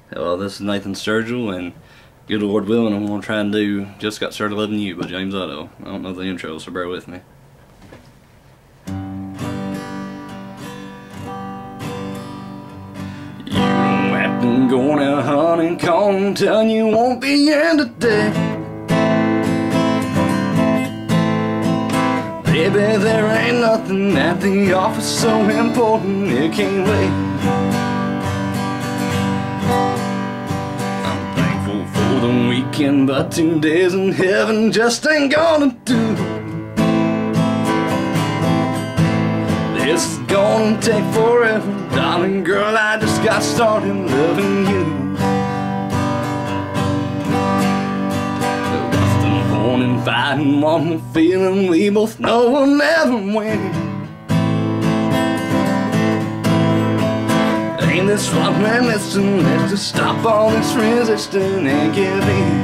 Well, this is Nathan Sturgill, and good Lord willing, I'm going to try and do Just Got Started Loving You by James Otto. I don't know the intro, so bear with me. You don't have to go now, honey, calling, telling you won't be in today. Baby, there ain't nothing at the office so important it can't wait. For the weekend, but 2 days in heaven just ain't gonna do. This is gonna take forever, darling girl, I just got started loving you. Lost and born and fighting, want the feeling we both know will never win. Ain't this what we're missing? Let's just stop all this resisting and give in.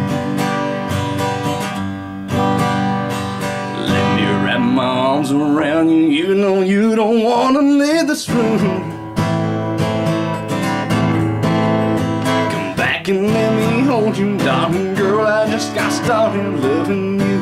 Let me wrap my arms around you. You know you don't wanna leave this room. Come back and let me hold you, darling girl, I just got started loving you.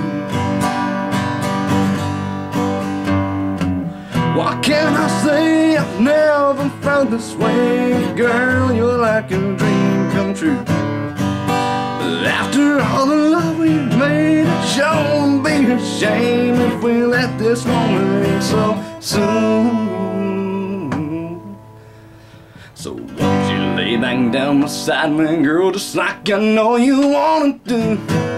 What can I say? I've never felt this way. Girl, you're like a dream come true. After all the love we've made, it sure would be a shame if we let this moment end so soon. So won't you lay back down beside me, girl, just like I know you wanna do.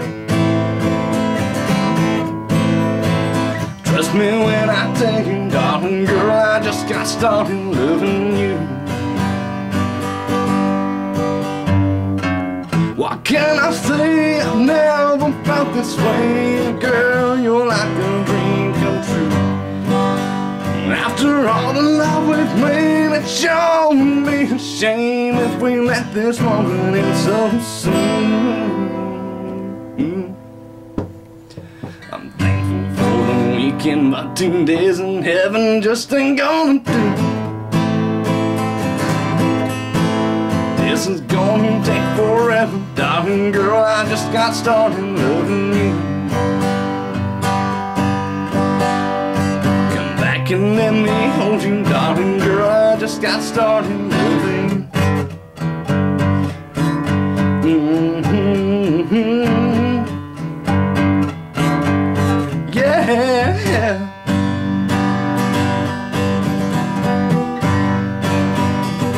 Trust me when I tell you, darling girl, I just got started loving you. What can I say? I've never felt this way. Girl, you're like a dream come true. After all the love we've made, it sure would be a shame if we let this moment end so soon. I'm thankful for the weekend, but 2 days in heaven just ain't gonna do. This is gonna take forever, darling girl, I just got started loving you. Come back and let me hold you, darling girl, I just got started loving you. Yeah.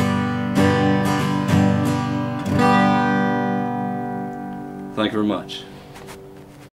Thank you very much.